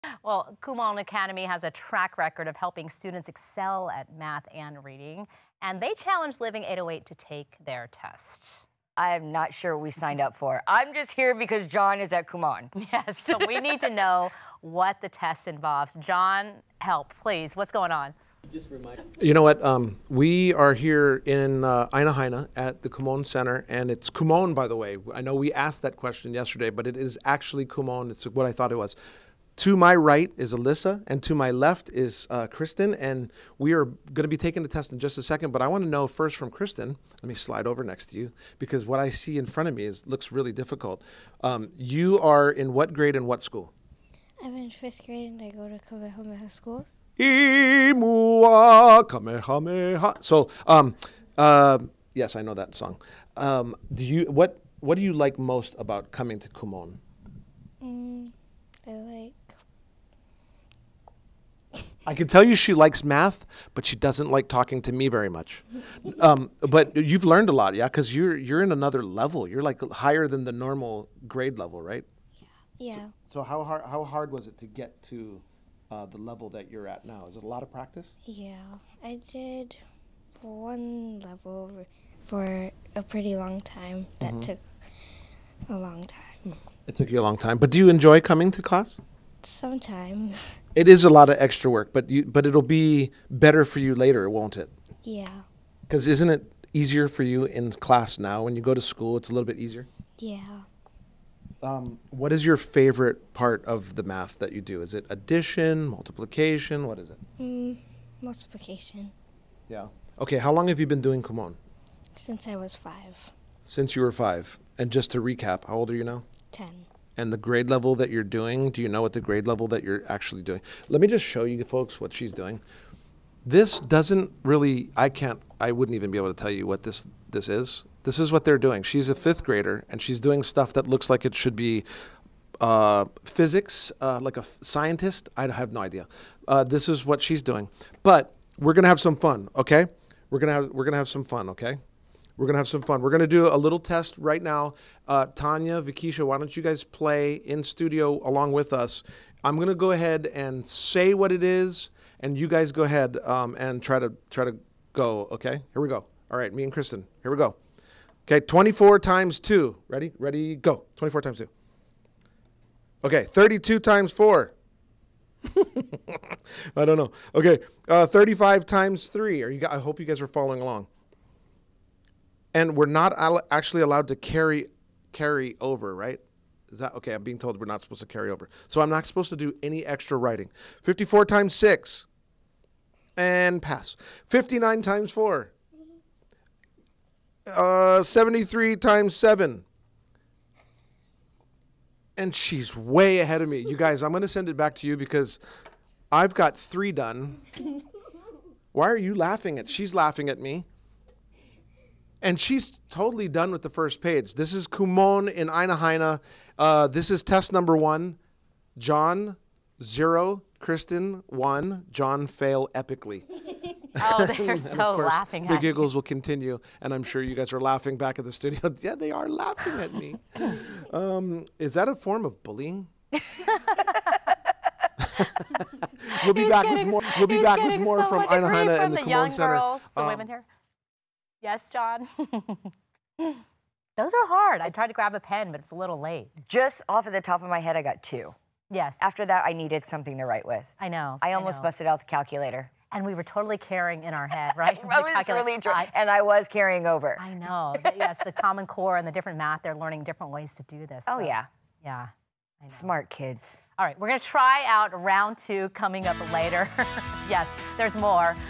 Well, Kumon Academy has a track record of helping students excel at math and reading, and they challenge Living 808 to take their test. I'm not sure what we signed up for. I'm just here because John is at Kumon. Yes, so we need to know what the test involves. John, help, please. What's going on? You know what? We are here in Aina at the Kumon Center, and it's Kumon, by the way. I know we asked that question yesterday, but it is actually Kumon. It's what I thought it was. To my right is Alyssa, and to my left is Kristen, and we are going to be taking the test in just a second, but I want to know first from Kristen. Let me slide over next to you, because what I see in front of me looks really difficult. You are in what grade and what school? I'm in 5th grade, and I go to Kamehameha School. Imua Kamehameha. So, yes, I know that song. What do you like most about coming to Kumon? I can tell you she likes math, but she doesn't like talking to me very much. But you've learned a lot, yeah? Because you're in another level. You're like higher than the normal grade level, right? Yeah. So how hard was it to get to the level that you're at now? Is it a lot of practice? Yeah. I did one level for a pretty long time. That took a long time. It took you a long time. But do you enjoy coming to class? Sometimes. It is a lot of extra work, but it'll be better for you later, won't it? Yeah. Because isn't it easier for you in class now? When you go to school, it's a little bit easier? Yeah. What is your favorite part of the math that you do? Is it addition, multiplication? What is it? Multiplication. Yeah. Okay, how long have you been doing Kumon? Since I was 5. Since you were 5. And just to recap, how old are you now? 10. And the grade level that you're doing, do you know what the grade level that you're actually doing? Let me just show you folks what she's doing. This doesn't really, I wouldn't even be able to tell you what this is. This is what they're doing. She's a 5th grader, and she's doing stuff that looks like it should be physics, like a scientist. I have no idea. This is what she's doing. But we're gonna have some fun, okay? We're gonna have some fun, okay? We're going to have some fun. We're going to do a little test right now. Tanya, Vikisha, why don't you guys play in studio along with us? I'm going to go ahead and say what it is, and you guys go ahead and try to go, okay? Here we go. All right, me and Kristen. Here we go. Okay, 24 times 2. Ready? Ready, go. 24 times 2. Okay, 32 times 4. I don't know. Okay, 35 times 3. I hope you guys are following along. And we're not actually allowed to carry over, right? Is that okay? I'm being told we're not supposed to carry over. So I'm not supposed to do any extra writing. 54 times 6. And pass. 59 times 4. 73 times 7. And she's way ahead of me. You guys, I'm going to send it back to you because I've got 3 done. Why are you laughing she's laughing at me. And she's totally done with the first page. This is Kumon in Aina. This is test number 1. John, 0. Kristen, 1. John, fail epically. Oh, they're so laughing at me. The giggles will continue, and I'm sure you guys are laughing back at the studio. Yeah, they are laughing at me. Is that a form of bullying? We'll be back with more. We'll be back with more from Aina and the Kumon Center. Girls, the women here. Yes, John? Those are hard. I tried to grab a pen, but it's a little late. Just off of the top of my head, I got 2. Yes. After that, I needed something to write with. I know. I almost busted out the calculator. And we were totally carrying in our head, right? I was really and I was carrying over. I know. Yes, the Common Core and the different math, they're learning different ways to do this. Oh, so, yeah. Yeah. I know. Smart kids. All right, we're going to try out round 2 coming up later. Yes, there's more.